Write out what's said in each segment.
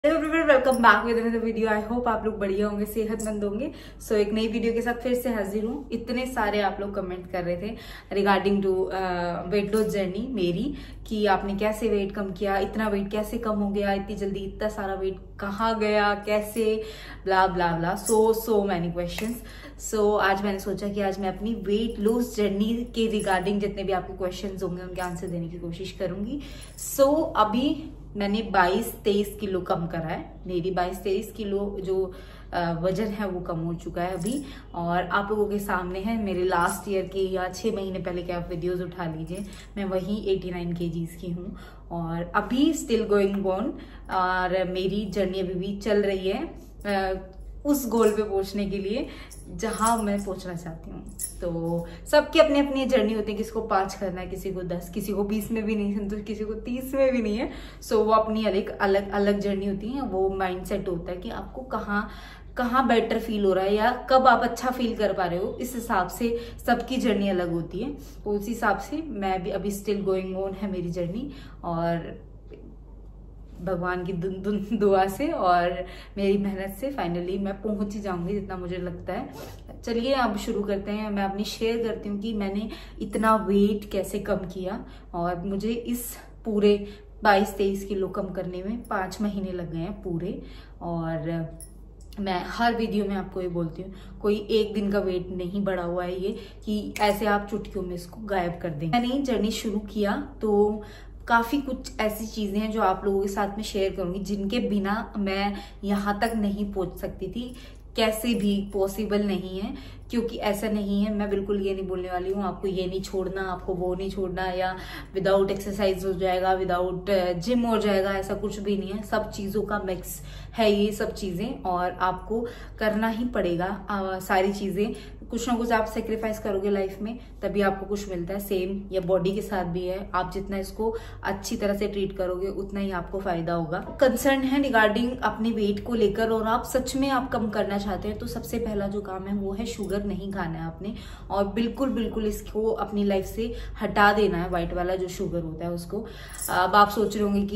Hello everyone, welcome back with another video. I hope आप लोग बढ़िया होंगे, सेहतमंद होंगे। सो एक नई वीडियो के साथ फिर से हाजिर हूँ। इतने सारे आप लोग कमेंट कर रहे थे regarding to weight loss journey मेरी, कि आपने कैसे वेट कम किया, इतना वेट कैसे कम हो गया इतनी जल्दी, इतना सारा वेट कहाँ गया, कैसे, ब्ला ब्ला ब्ला, सो मैनी क्वेश्चंस। सो आज मैंने सोचा कि आज मैं अपनी वेट लॉस जर्नी के रिगार्डिंग जितने भी आपके क्वेश्चंस होंगे उनके आंसर देने की कोशिश करूंगी। सो अभी मैंने 22-23 किलो कम करा है। मेरी 22-23 किलो जो वजन है वो कम हो चुका है अभी, और आप लोगों के सामने है मेरे लास्ट ईयर के या 6 महीने पहले के आप वीडियोस उठा लीजिए। मैं वही 89 kgs की हूँ और अभी स्टिल गोइंग ऑन, और मेरी जर्नी अभी भी चल रही है उस गोल पे पहुंचने के लिए जहां मैं पहुंचना चाहती हूँ। तो सबकी अपनी अपनी जर्नी होती है, किसी को 5 करना है, किसी को 10, किसी को 20 में भी नहीं संतुष्ट, किसी को 30 में भी नहीं है। सो वो अपनी अलग अलग जर्नी होती है। वो माइंडसेट होता है कि आपको कहाँ बेटर फील हो रहा है या कब आप अच्छा फील कर पा रहे हो। इस हिसाब से सबकी जर्नी अलग होती है। तो उस हिसाब से मैं भी अभी स्टिल गोइंग ऑन है मेरी जर्नी, और भगवान की दुआ से और मेरी मेहनत से फाइनली मैं पहुंच ही जाऊंगी जितना मुझे लगता है। चलिए अब शुरू करते हैं। मैं अपनी शेयर करती हूँ कि मैंने इतना वेट कैसे कम किया, और मुझे इस पूरे 22-23 किलो कम करने में 5 महीने लग गए हैं पूरे। और मैं हर वीडियो में आपको ये बोलती हूँ, कोई एक दिन का वेट नहीं बढ़ा हुआ है ये कि ऐसे आप चुटकियों में इसको गायब कर देंगे। मैंने जर्नी शुरू किया तो काफी कुछ ऐसी चीजें हैं जो आप लोगों के साथ में शेयर करूंगी, जिनके बिना मैं यहाँ तक नहीं पहुंच सकती थी, कैसे भी पॉसिबल नहीं है। क्योंकि ऐसा नहीं है, मैं बिल्कुल ये नहीं बोलने वाली हूँ आपको ये नहीं छोड़ना, आपको वो नहीं छोड़ना, या विदाउट एक्सरसाइज हो जाएगा, विदाउट जिम हो जाएगा, ऐसा कुछ भी नहीं है। सब चीजों का मिक्स है ये सब चीजें, और आपको करना ही पड़ेगा सारी चीजें। कुछ ना कुछ आप सेक्रीफाइस करोगे लाइफ में, तभी आपको कुछ मिलता है। सेम या बॉडी के साथ भी है, आप जितना इसको अच्छी तरह से ट्रीट करोगे उतना ही आपको फायदा होगा। कंसर्न है रिगार्डिंग अपने वेट को लेकर, और आप सच में आप कम करना चाहते हैं, तो सबसे पहला जो काम है वो है शुगर नहीं खाना है आपने, और बिल्कुल इसको अपनी लाइफ से हटा देना है, व्हाइट वाला जो शुगर होता है उसको। अब आप सोच रहे होंगे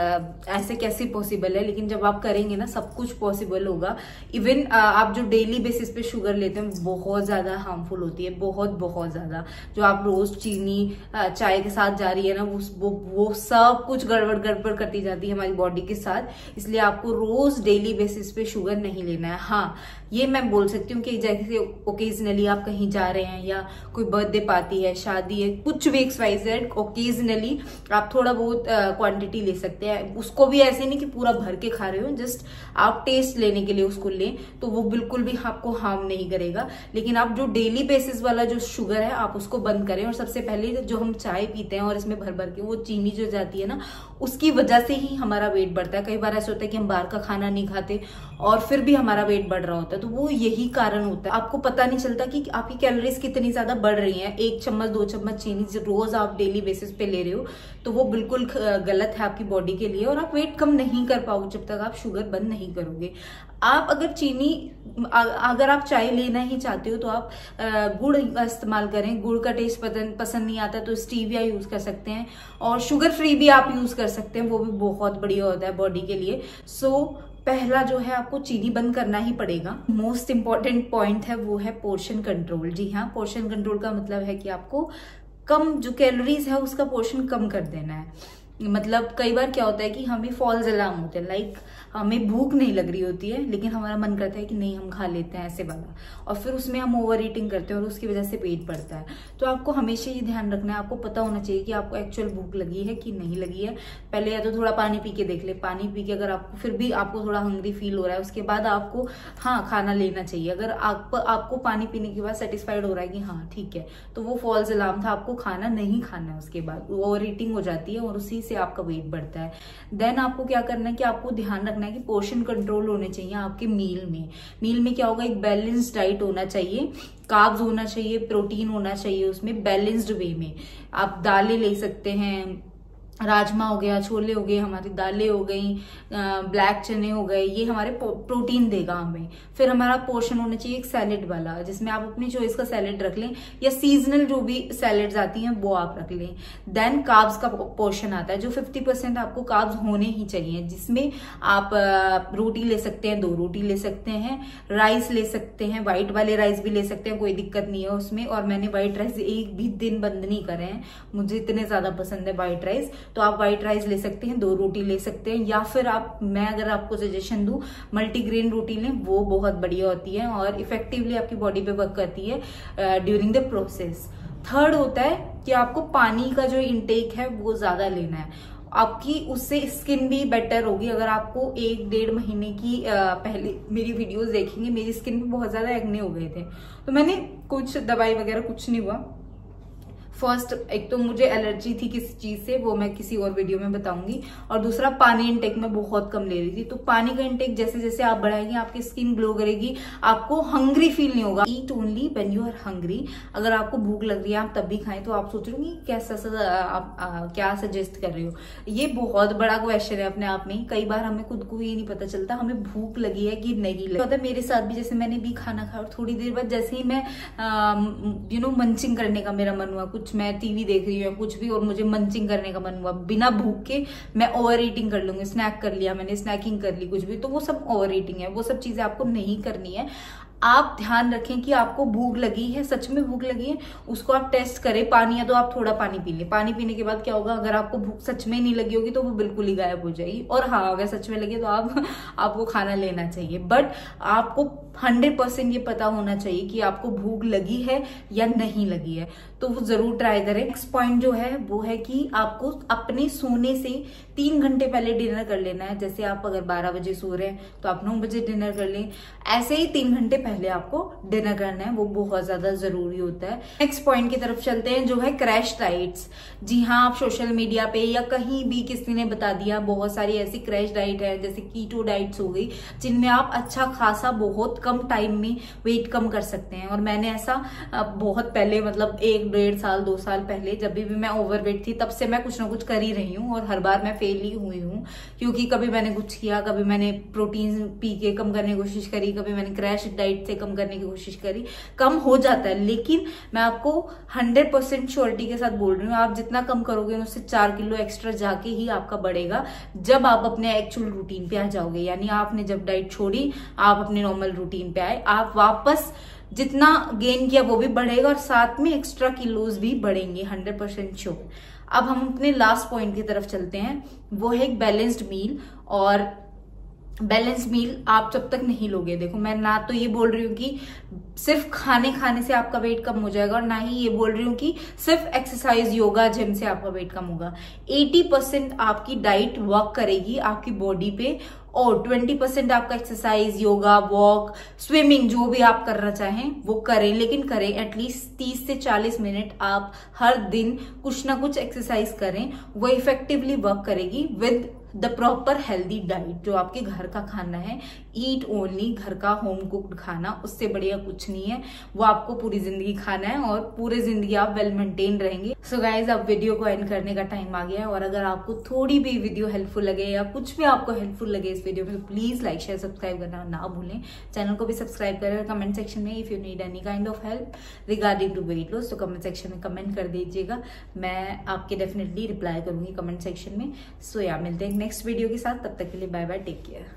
कि ऐसे कैसे पॉसिबल है, लेकिन जब आप करेंगे ना सब कुछ पॉसिबल होगा। इवन आप जो डेली बेसिस पे शुगर लेते हैं बहुत ज्यादा हार्मफुल होती है, बहुत ज्यादा। जो आप रोज चीनी चाय के साथ जा रही है ना, वो सब कुछ गड़बड़ करती जाती है हमारी बॉडी के साथ। इसलिए आपको रोज डेली बेसिस पे शुगर नहीं लेना है। हाँ, ये मैं बोल सकती हूँ कि जैसे ओकेजनली आप कहीं जा रहे हैं या कोई बर्थडे पार्टी है, शादी है, कुछ भी XYZ, ओकेजनली आप थोड़ा बहुत क्वांटिटी ले सकते हैं। उसको भी ऐसे नहीं कि पूरा भर के खा रहे हो, जस्ट आप टेस्ट लेने के लिए उसको लें, तो वो बिल्कुल भी आपको हार्म नहीं करेगा। लेकिन आप जो डेली बेसिस वाला जो शुगर है आप उसको बंद करें। और सबसे पहले जो हम चाय पीते हैं और इसमें भर के वो चीनी जो जाती है ना, उसकी वजह से ही हमारा वेट बढ़ता है। कई बार ऐसा होता है कि हम बाहर का खाना नहीं खाते और फिर भी हमारा वेट बढ़ रहा होता है, तो वो यही कारण होता है। आपको पता नहीं चलता कि आपकी कैलोरीज कितनी ज्यादा बढ़ रही हैं। 1 चम्मच 2 चम्मच चीनी रोज आप डेली बेसिस पे ले रहे हो, तो वो बिल्कुल गलत है आपकी बॉडी के लिए, और आप वेट कम नहीं कर पाओगे जब तक आप शुगर बंद नहीं करोगे। आप अगर आप चाय लेना ही चाहते हो तो आप गुड़ इस्तेमाल करें। गुड़ का टेस्ट पसंद नहीं आता तो स्टीविया यूज कर सकते हैं, और शुगर फ्री भी आप यूज कर सकते हैं, वो भी बहुत बढ़िया होता है बॉडी के लिए। सो पहला जो है आपको चीनी बंद करना ही पड़ेगा। मोस्ट इंपॉर्टेंट पॉइंट है वो है पोर्शन कंट्रोल। जी हाँ, पोर्शन कंट्रोल का मतलब है कि आपको कम जो कैलोरीज है उसका पोर्शन कम कर देना है। मतलब कई बार क्या होता है कि हमें फॉल्स अलार्म होते हैं, लाइक हमें भूख नहीं लग रही होती है लेकिन हमारा मन करता है कि नहीं हम खा लेते हैं ऐसे वाला, और फिर उसमें हम ओवर ईटिंग करते हैं और उसकी वजह से पेट बढ़ता है। तो आपको हमेशा ये ध्यान रखना है, आपको पता होना चाहिए कि आपको एक्चुअल भूख लगी है कि नहीं लगी है। पहले या तो थोड़ा पानी पी के देख ले, पानी पी के अगर आपको फिर भी आपको थोड़ा हंग्री फील हो रहा है, उसके बाद आपको हाँ खाना लेना चाहिए। अगर आपको पानी पीने के बाद सेटिस्फाइड हो रहा है कि हाँ ठीक है, तो वो फॉल्स अलार्म था, आपको खाना नहीं खाना है। उसके बाद ओवर ईटिंग हो जाती है और उसी से आपका वेट बढ़ता है। देन आपको क्या करना है कि आपको ध्यान रखना है कि पोर्शन कंट्रोल होने चाहिए आपके मील में क्या होगा, एक बैलेंस्ड डाइट होना चाहिए, कार्ब्स होना चाहिए, प्रोटीन होना चाहिए उसमें बैलेंस्ड वे में। आप दालें ले सकते हैं, राजमा हो गया, छोले हो गए, हमारी दालें हो गई, ब्लैक चने हो गए, ये हमारे प्रोटीन देगा हमें। फिर हमारा पोर्शन होना चाहिए एक सैलेड वाला, जिसमें आप अपनी चॉइस का सैलेड रख लें या सीजनल जो भी सैलेड्स आती हैं वो आप रख लें। देन कार्ब्स का पोर्शन आता है जो 50% आपको कार्ब्स होने ही चाहिए, जिसमें आप रोटी ले सकते हैं, 2 रोटी ले सकते हैं, राइस ले सकते हैं, व्हाइट वाले राइस भी ले सकते हैं, कोई दिक्कत नहीं है उसमें। और मैंने व्हाइट राइस एक भी दिन बंद नहीं करे हैं, मुझे इतने ज्यादा पसंद है व्हाइट राइस, तो आप व्हाइट राइस ले सकते हैं, 2 रोटी ले सकते हैं। या फिर मैं अगर आपको सजेशन दूं, मल्टीग्रेन रोटी लें, वो बहुत बढ़िया होती है और इफेक्टिवली आपकी बॉडी पे वर्क करती है ड्यूरिंग द प्रोसेस। थर्ड होता है कि आपको पानी का जो इंटेक है वो ज्यादा लेना है, आपकी उससे स्किन भी बेटर होगी। अगर आपको 1-1.5 महीने की पहले मेरी वीडियोस देखेंगे, मेरी स्किन पे बहुत ज्यादा एक्ने हो गए थे, तो मैंने कुछ दवाई वगैरह कुछ नहीं हुआ। फर्स्ट, एक तो मुझे एलर्जी थी किसी चीज से, वो मैं किसी और वीडियो में बताऊंगी, और दूसरा पानी इंटेक में बहुत कम ले रही थी। तो पानी का इंटेक जैसे जैसे आप बढ़ाएंगे आपकी स्किन ग्लो करेगी, आपको हंग्री फील नहीं होगा। Eat only when you are hungry. अगर आपको भूख लग रही है आप तब भी खाएं, तो आप सोच रहे होंगे कैसा आप क्या सजेस्ट कर रहे हो। ये बहुत बड़ा क्वेश्चन है अपने आप में, कई बार हमें खुद को ये नहीं पता चलता हमें भूख लगी है कि नहीं लगी। तो मेरे साथ भी, जैसे मैंने भी खाना खाया और थोड़ी देर बाद जैसे ही मैं मंचिंग करने का मेरा मन हुआ, कुछ मैं टीवी देख रही हूँ कुछ भी, और मुझे मंचिंग करने का मन हुआ, बिना भूख के मैं ओवर ईटिंग कर लूंगी। स्नैक कर लिया मैंने, स्नैकिंग कर ली, कुछ भी, तो वो सब ओवर ईटिंग है। वो सब चीजें आपको नहीं करनी है। आप ध्यान रखें कि आपको भूख लगी है, सच में भूख लगी है, उसको आप टेस्ट करें। पानी है तो आप थोड़ा पानी पी लें, पानी पीने के बाद क्या होगा, अगर आपको भूख सच में नहीं लगी होगी तो वो बिल्कुल ही गायब हो जाएगी। और हाँ, अगर सच में लगे तो आपको खाना लेना चाहिए, बट आपको 100% ये पता होना चाहिए कि आपको भूख लगी है या नहीं लगी है, तो वो जरूर ट्राई करें। नेक्स्ट पॉइंट जो है वो है कि आपको अपने सोने से 3 घंटे पहले डिनर कर लेना है। जैसे आप अगर 12 बजे सो रहे हैं तो आप 9 बजे डिनर कर लें, ऐसे ही 3 घंटे पहले आपको डिनर करना है, वो बहुत ज्यादा जरूरी होता है। नेक्स्ट पॉइंट की तरफ चलते हैं, जो है क्रैश डाइट्स। जी हाँ, आप सोशल मीडिया पे या कहीं भी किसी ने बता दिया, बहुत सारी ऐसी क्रैश डाइट है, जैसे कीटो डाइट्स हो गई, जिनमें आप अच्छा खासा बहुत कम टाइम में वेट कम कर सकते हैं। और मैंने ऐसा बहुत पहले, मतलब 1-1.5 साल 2 साल पहले, जब भी मैं ओवरवेट थी, तब से मैं कुछ ना कुछ कर ही रही हूँ, और हर बार मैं फेल ही हुई हूँ, क्योंकि कभी मैंने कुछ किया, कभी मैंने प्रोटीन पी के कम करने की कोशिश करी, कभी मैंने क्रैश डाइट से कम करने की कोशिश करी। कम हो जाता है, लेकिन मैं आपको 100% श्योरिटी के साथ बोल रही हूँ, आप जितना कम करोगे उससे 4 किलो एक्स्ट्रा जाके ही आपका बढ़ेगा, जब आप अपने एक्चुअल रूटीन पे आ जाओगे। यानी आपने जब डाइट छोड़ी, आप अपने नॉर्मल रूटीन पे आए, आप वापस जितना गेन किया वो भी बढ़ेगा, और साथ में एक्स्ट्रा किलोज भी बढ़ेंगे, 100% श्योर। अब हम अपने लास्ट पॉइंट की तरफ चलते हैं, वो है एक बैलेंस्ड मील। और बैलेंस मील आप जब तक नहीं लोगे, देखो मैं ना तो ये बोल रही हूँ कि सिर्फ खाने से आपका वेट कम हो जाएगा, और ना ही ये बोल रही हूँ कि सिर्फ एक्सरसाइज, योगा, जिम से आपका वेट कम होगा। 80% आपकी डाइट वर्क करेगी आपकी बॉडी पे, और 20% आपका एक्सरसाइज, योगा, वॉक, स्विमिंग, जो भी आप करना चाहें वो करें, लेकिन करें एटलीस्ट 30 से 40 मिनट आप हर दिन कुछ ना कुछ एक्सरसाइज करें, वो इफेक्टिवली वर्क करेगी with the proper healthy diet, जो आपके घर का खाना है। ईट ओनली घर का होम कुक्ड खाना, उससे बढ़िया कुछ नहीं है, वो आपको पूरी जिंदगी खाना है, और पूरी जिंदगी आप वेल मेंटेन रहेंगे। सो गाइज, अब वीडियो को एंड करने का टाइम आ गया है, और अगर आपको थोड़ी भी वीडियो हेल्पफुल लगे या कुछ भी आपको हेल्पफुल लगे इस वीडियो में, तो प्लीज लाइक, शेयर, सब्सक्राइब करना ना भूलें। चैनल को भी सब्सक्राइब करें, और कमेंट सेक्शन में if you need any kind of help regarding to weight loss, तो कमेंट सेक्शन में कमेंट कर दीजिएगा, मैं आपके डेफिनेटली रिप्लाई करूंगी कमेंट सेक्शन में। सो या मिलते हैं नेक्स्ट वीडियो के साथ, तब तक के लिए बाय बाय, टेक केयर।